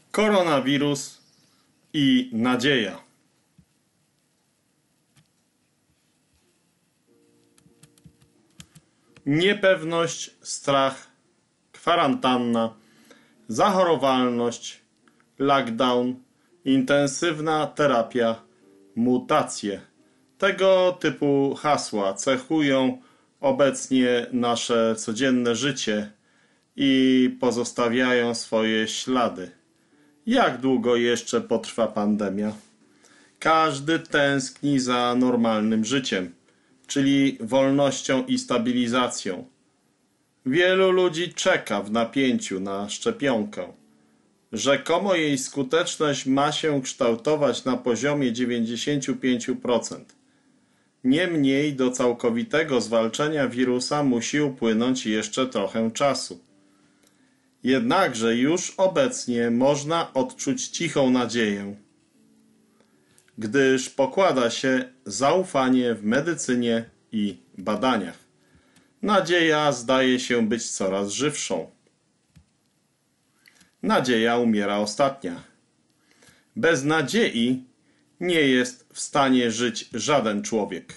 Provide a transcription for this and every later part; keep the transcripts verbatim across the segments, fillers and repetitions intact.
Koronawirus i nadzieja. Niepewność, strach, kwarantanna, zachorowalność, lockdown, intensywna terapia, mutacje. Tego typu hasła cechują obecnie nasze codzienne życie i pozostawiają swoje ślady. Jak długo jeszcze potrwa pandemia? Każdy tęskni za normalnym życiem, czyli wolnością i stabilizacją. Wielu ludzi czeka w napięciu na szczepionkę. Rzekomo jej skuteczność ma się kształtować na poziomie dziewięćdziesiąt pięć procent. Niemniej do całkowitego zwalczenia wirusa musi upłynąć jeszcze trochę czasu. Jednakże już obecnie można odczuć cichą nadzieję, gdyż pokłada się zaufanie w medycynie i badaniach. Nadzieja zdaje się być coraz żywszą. Nadzieja umiera ostatnia. Bez nadziei nie jest w stanie żyć żaden człowiek.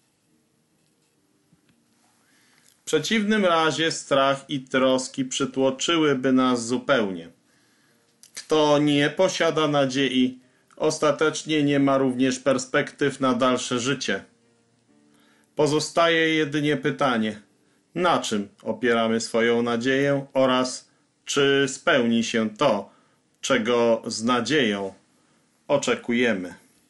W przeciwnym razie strach i troski przytłoczyłyby nas zupełnie. Kto nie posiada nadziei, ostatecznie nie ma również perspektyw na dalsze życie. Pozostaje jedynie pytanie, na czym opieramy swoją nadzieję oraz czy spełni się to, czego z nadzieją oczekujemy.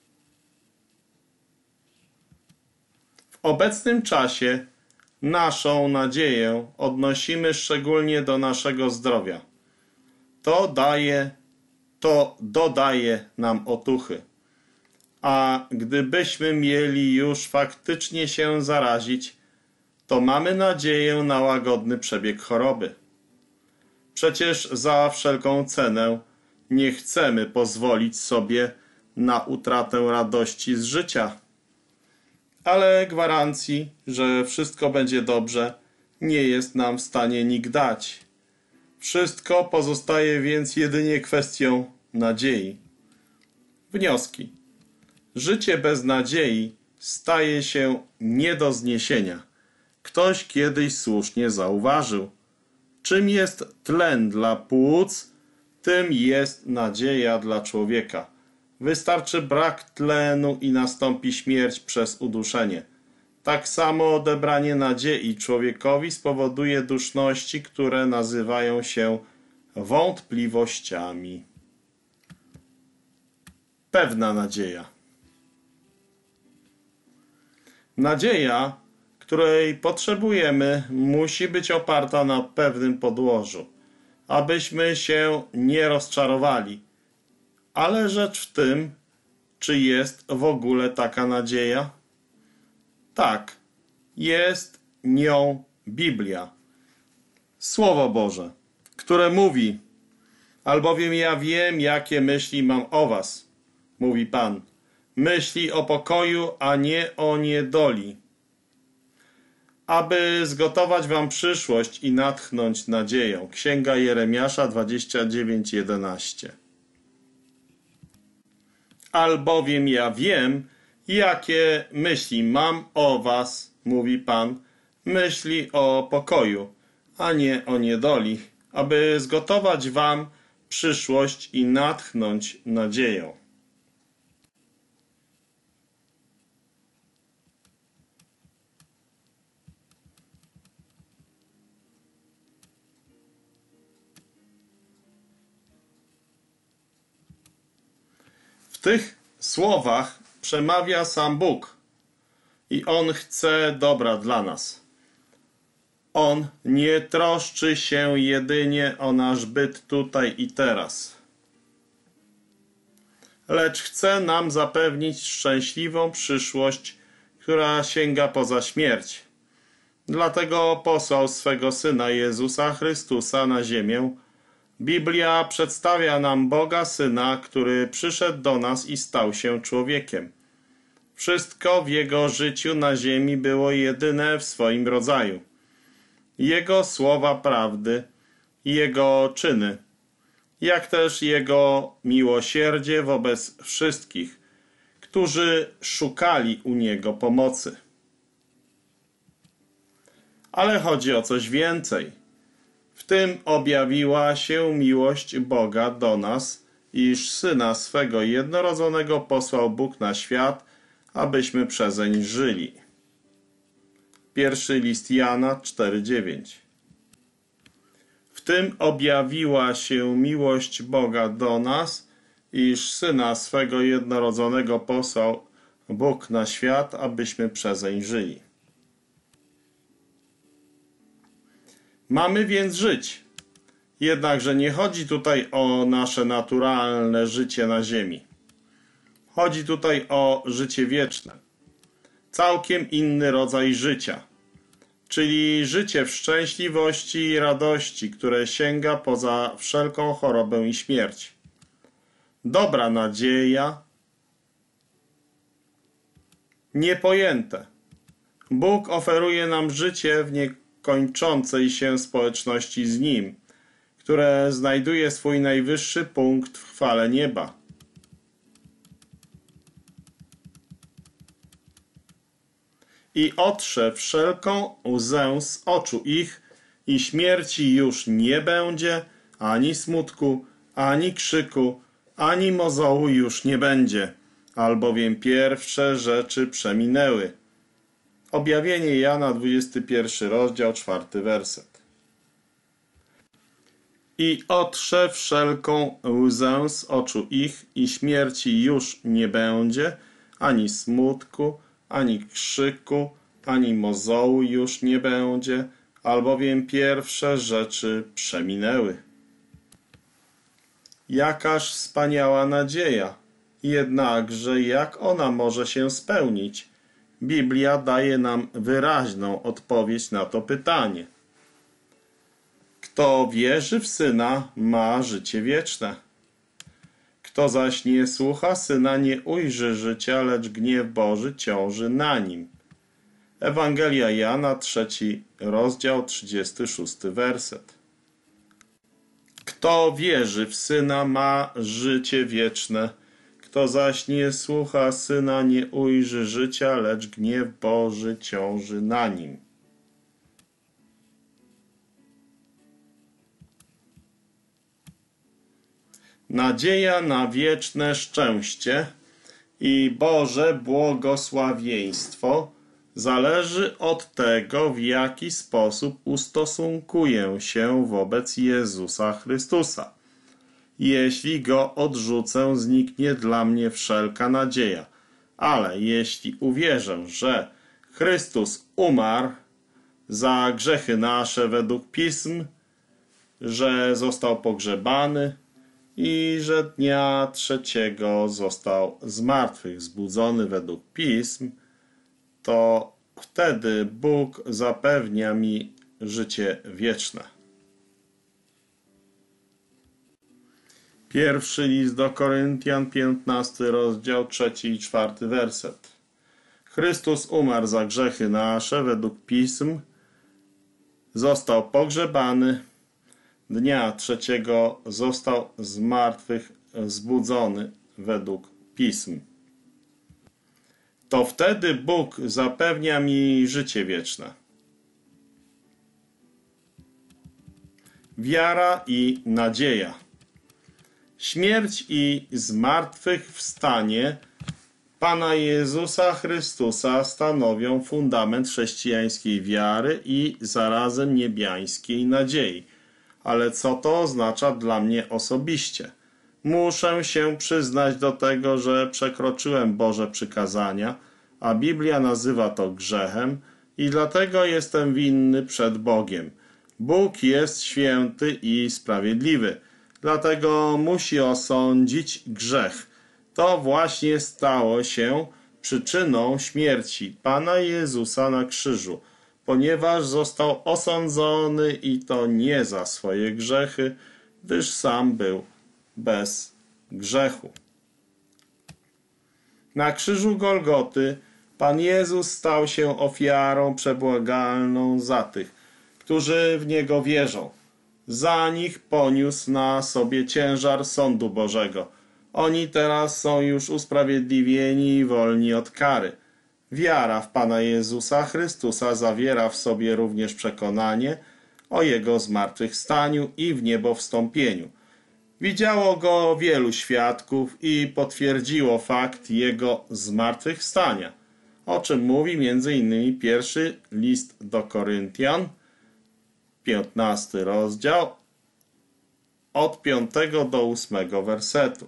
W obecnym czasie naszą nadzieję odnosimy szczególnie do naszego zdrowia. To daje, to dodaje nam otuchy. A gdybyśmy mieli już faktycznie się zarazić, to mamy nadzieję na łagodny przebieg choroby. Przecież za wszelką cenę nie chcemy pozwolić sobie na utratę radości z życia. Ale gwarancji, że wszystko będzie dobrze, nie jest nam w stanie nikt dać. Wszystko pozostaje więc jedynie kwestią nadziei. Wnioski. Życie bez nadziei staje się nie do zniesienia. Ktoś kiedyś słusznie zauważył. Czym jest tlen dla płuc, tym jest nadzieja dla człowieka. Wystarczy brak tlenu i nastąpi śmierć przez uduszenie. Tak samo odebranie nadziei człowiekowi spowoduje duszności, które nazywają się wątpliwościami. Pewna nadzieja. Nadzieja, której potrzebujemy, musi być oparta na pewnym podłożu, abyśmy się nie rozczarowali. Ale rzecz w tym, czy jest w ogóle taka nadzieja? Tak, jest nią Biblia, Słowo Boże, które mówi: albowiem ja wiem, jakie myśli mam o was, mówi Pan, myśli o pokoju, a nie o niedoli, aby zgotować wam przyszłość i natchnąć nadzieją. Księga Jeremiasza dwadzieścia dziewięć jedenaście. Albowiem ja wiem, jakie myśli mam o was, mówi Pan, myśli o pokoju, a nie o niedoli, aby zgotować wam przyszłość i natchnąć nadzieją. W tych słowach przemawia sam Bóg i On chce dobra dla nas. On nie troszczy się jedynie o nasz byt tutaj i teraz, lecz chce nam zapewnić szczęśliwą przyszłość, która sięga poza śmierć. Dlatego posłał swego Syna Jezusa Chrystusa na ziemię. Biblia przedstawia nam Boga Syna, który przyszedł do nas i stał się człowiekiem. Wszystko w Jego życiu na ziemi było jedyne w swoim rodzaju. Jego słowa prawdy, Jego czyny, jak też Jego miłosierdzie wobec wszystkich, którzy szukali u Niego pomocy. Ale chodzi o coś więcej. W tym objawiła się miłość Boga do nas, iż Syna swego jednorodzonego posłał Bóg na świat, abyśmy przezeń żyli. Pierwszy list Jana cztery dziewięć. W tym objawiła się miłość Boga do nas, iż Syna swego jednorodzonego posłał Bóg na świat, abyśmy przezeń żyli. Mamy więc żyć. Jednakże nie chodzi tutaj o nasze naturalne życie na ziemi. Chodzi tutaj o życie wieczne. Całkiem inny rodzaj życia. Czyli życie w szczęśliwości i radości, które sięga poza wszelką chorobę i śmierć. Dobra nadzieja, niepojęte. Bóg oferuje nam życie w niekończącej się społeczności z Nim, które znajduje swój najwyższy punkt w chwale nieba. I otrze wszelką łzę z oczu ich, i śmierci już nie będzie, ani smutku, ani krzyku, ani mozołu już nie będzie, albowiem pierwsze rzeczy przeminęły. Objawienie Jana, dwudziesty pierwszy rozdział, czwarty werset. I otrze wszelką łzę z oczu ich, i śmierci już nie będzie, ani smutku, ani krzyku, ani mozołu już nie będzie, albowiem pierwsze rzeczy przeminęły. Jakaż wspaniała nadzieja! Jednakże jak ona może się spełnić? Biblia daje nam wyraźną odpowiedź na to pytanie. Kto wierzy w Syna, ma życie wieczne. Kto zaś nie słucha Syna, nie ujrzy życia, lecz gniew Boży ciąży na nim. Ewangelia Jana, trzeci rozdział, trzydziesty szósty werset. Kto wierzy w Syna, ma życie wieczne. Kto zaś nie słucha Syna, nie ujrzy życia, lecz gniew Boży ciąży na nim. Nadzieja na wieczne szczęście i Boże błogosławieństwo zależy od tego, w jaki sposób ustosunkuję się wobec Jezusa Chrystusa. Jeśli Go odrzucę, zniknie dla mnie wszelka nadzieja. Ale jeśli uwierzę, że Chrystus umarł za grzechy nasze według Pism, że został pogrzebany i że dnia trzeciego został zmartwychwzbudzony według Pism, to wtedy Bóg zapewnia mi życie wieczne. Pierwszy list do Koryntian, piętnasty rozdział, trzeci i czwarty werset. Chrystus umarł za grzechy nasze według Pism, został pogrzebany, dnia trzeciego został z martwych wzbudzony według Pism. To wtedy Bóg zapewnia mi życie wieczne. Wiara i nadzieja. Śmierć i zmartwychwstanie Pana Jezusa Chrystusa stanowią fundament chrześcijańskiej wiary i zarazem niebiańskiej nadziei. Ale co to oznacza dla mnie osobiście? Muszę się przyznać do tego, że przekroczyłem Boże przykazania, a Biblia nazywa to grzechem i dlatego jestem winny przed Bogiem. Bóg jest święty i sprawiedliwy, dlatego musi osądzić grzech. To właśnie stało się przyczyną śmierci Pana Jezusa na krzyżu, ponieważ został osądzony i to nie za swoje grzechy, gdyż sam był bez grzechu. Na krzyżu Golgoty Pan Jezus stał się ofiarą przebłagalną za tych, którzy w Niego wierzą. za nich poniósł na sobie ciężar sądu Bożego. Oni teraz są już usprawiedliwieni i wolni od kary. Wiara w Pana Jezusa Chrystusa zawiera w sobie również przekonanie o Jego zmartwychwstaniu i w niebo wstąpieniu. Widziało Go wielu świadków i potwierdziło fakt Jego zmartwychwstania, o czym mówi między innymi pierwszy list do Koryntian, piętnasty rozdział, od piątego do ósmego wersetu.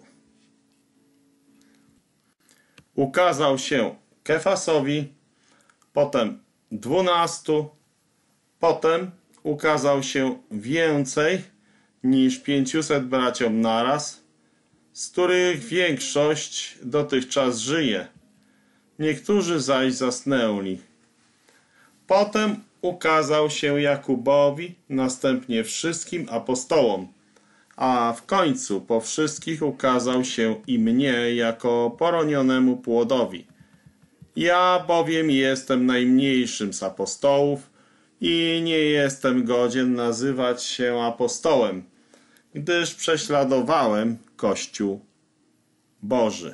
Ukazał się Kefasowi, potem dwunastu, potem ukazał się więcej niż pięciuset braciom naraz, z których większość dotychczas żyje. Niektórzy zaś zasnęli. Potem ukazał się Jakubowi, następnie wszystkim apostołom, a w końcu po wszystkich ukazał się i mnie jako poronionemu płodowi. Ja bowiem jestem najmniejszym z apostołów i nie jestem godzien nazywać się apostołem, gdyż prześladowałem Kościół Boży.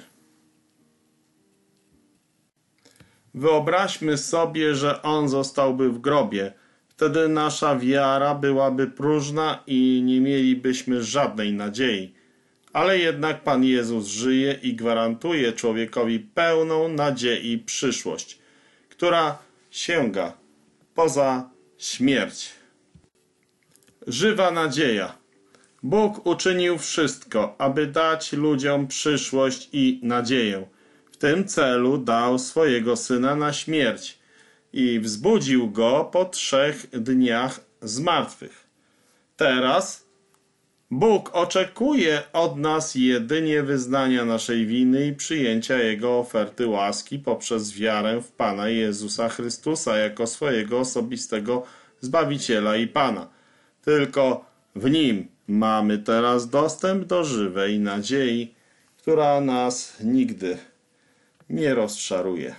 Wyobraźmy sobie, że on zostałby w grobie. Wtedy nasza wiara byłaby próżna i nie mielibyśmy żadnej nadziei. Ale jednak Pan Jezus żyje i gwarantuje człowiekowi pełną nadziei przyszłość, która sięga poza śmierć. Żywa nadzieja. Bóg uczynił wszystko, aby dać ludziom przyszłość i nadzieję. W tym celu dał swojego Syna na śmierć i wzbudził Go po trzech dniach z martwych. Teraz Bóg oczekuje od nas jedynie wyznania naszej winy i przyjęcia Jego oferty łaski poprzez wiarę w Pana Jezusa Chrystusa jako swojego osobistego Zbawiciela i Pana. Tylko w Nim mamy teraz dostęp do żywej nadziei, która nas nigdy nie rozczaruje.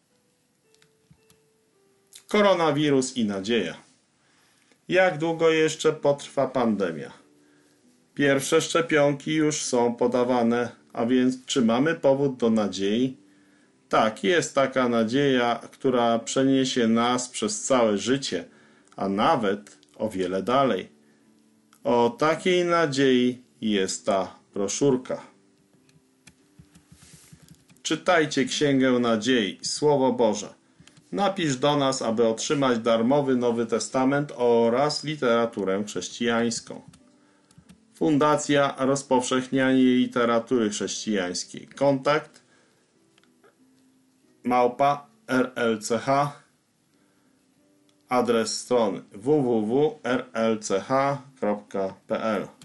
Koronawirus i nadzieja. Jak długo jeszcze potrwa pandemia? Pierwsze szczepionki już są podawane, a więc czy mamy powód do nadziei? Tak, jest taka nadzieja, która przeniesie nas przez całe życie, a nawet o wiele dalej. O takiej nadziei jest ta broszurka. Czytajcie Księgę Nadziei, Słowo Boże. Napisz do nas, aby otrzymać darmowy Nowy Testament oraz literaturę chrześcijańską. Fundacja Rozpowszechnianie Literatury Chrześcijańskiej. Kontakt małpa r l c h. Adres strony w w w kropka r l c h kropka p l.